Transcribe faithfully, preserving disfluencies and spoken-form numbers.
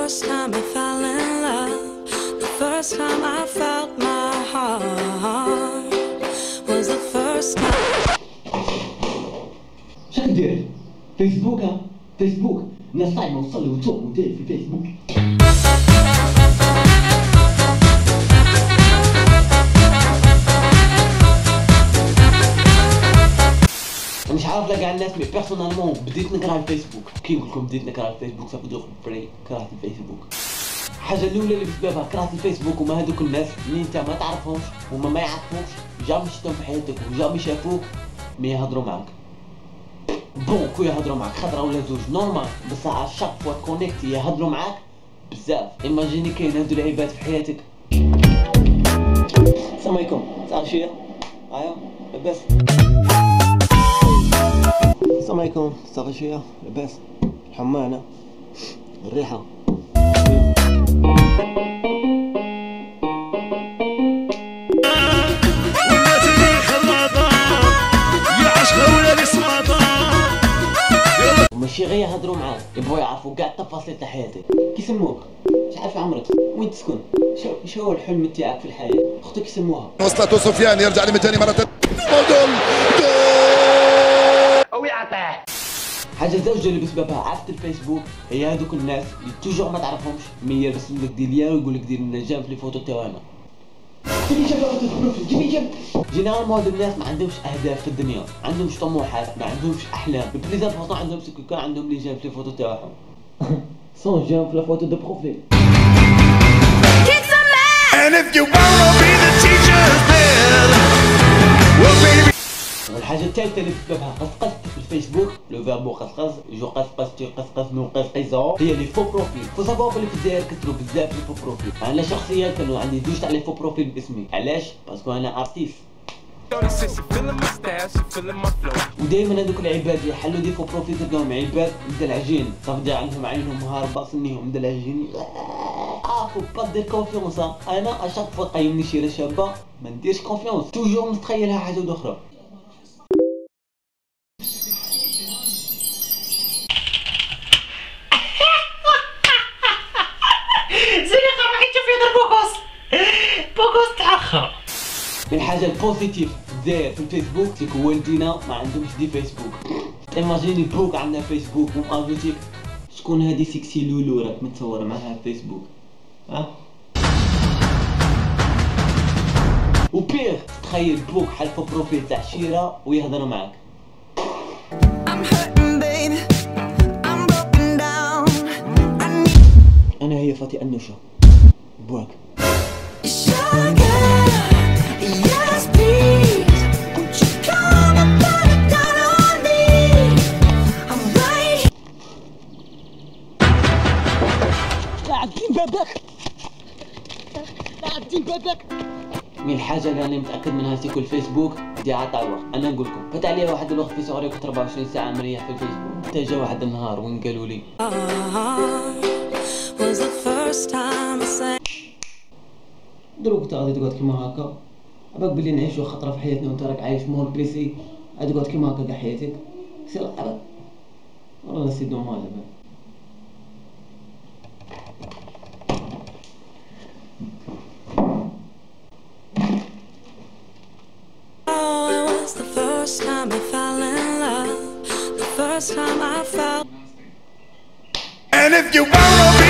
first time I fell in love, the first time I felt my heart was the first time. شو ندير؟ فيسبوك ها؟ فيسبوك الناس طايمة وصلي وتوم ودير في فيسبوك. مش عارف لاقي الناس مي بيرسونالمون بديت نقرا على الفيسبوك. كي نقول لكم بديت نقرا على الفيسبوك صافي دوخ بري كرهت الفيسبوك. الحاجه الاولى اللي بسببها كرهت الفيسبوك هما هذوك الناس اللي انت ما تعرفهمش وما ما يعرفوكش جامي شفتهم في حياتك وجامي شافوك مي يهضروا معاك. بون كو يهضروا معاك خطره ولا زوج نورمال بس على شاك فوا كونيكتي يهضروا معاك بزاف. ايماجيني كاين هادو العباد في حياتك. السلام عليكم صافي شويه ايوا لاباس. السلام عليكم صافي شويه لاباس الحمانه الريحه. ماشي غير يهضروا معاك يبغوا يعرفوا كاع التفاصيل تاع حياتك. كي يسموك؟ اش عارف عمرك؟ وين تسكن؟ شو هو الحلم تاعك في الحياه؟ اختك يسموها وصلت سفيان يرجع لمن ثاني مره جول او يعطيه. حاجه زوجة اللي بسببها عرفت الفيسبوك هي هذوك الناس اللي توجور ما تعرفهمش مي يرسم لك دير ليا ويقول لك دير لنا جام في لي فوتو تاعنا. جيبي جاب البروفيل جيبي جاب. جينيرالمون هاد الناس ما عندهمش اهداف في الدنيا، ما عندهمش طموحات، ما عندهمش احلام. البليز امبورطون عندهم سكو كان عندهم لي جام في لي فوتو تاعهم. سون جام في لا فوتو دو بروفيل. And if you wanna be the teacher's pet, well baby. والحاجة الثالثة اللي بسببها قصقصت في الفيسبوك لو فيربو قصقص جو قصقص تي قصقص نو قصقصو هي لي فو بروفيل. فو سافوار بلي في الجزائر كثروا بزاف لي فو بروفيل. انا شخصيا كانوا عندي دوش تاع لي فو بروفيل باسمي. علاش؟ باسكو انا ارتيست. ودائما هذوك العباد اللي حلوا دي فو بروفيل تلقاهم عباد مدلعجين صافي عندهم عينهم هاربه سنيهم مدلعجين. اه فو با دير كونفيونس. انا اشاك فوا قيمني شي شابه ما نديرش كونفيونس توجور نتخيلها حاجه اخرى. الحاجه البوزيتيف داير في الفيسبوك تيكو والدينا ما عندهمش دي فيسبوك. ايماجيني بوك عندها فيسبوك ومازوتيك شكون هادي سيكسي لولو راك متصور معاها في فيسبوك ها. وبيغ تخيل بوك حلفو بروفيل تاع شيره ويهضروا معاك. انا هي فاتي انوشه بواك. عابدين بابك عابدين بابك. من الحاجة اللي أنا متأكد منها سيكو الفيسبوك دي عطا الوقت. أنا نقول لكم فات عليا واحد الوقت في صغري كنت أربعة وعشرين ساعة مريح في الفيسبوك حتى جا واحد النهار وين قالوا لي دروك انت غادي تقعد كيما هكا عباك بلي نعيشو خطرة في حياتنا وانت راك عايش مور بليسي غادي تقعد كيما هكا كاع حياتك سير عباك والله سي دوماج عباك. First time I fell in love, the first time I felt. And if you wanna be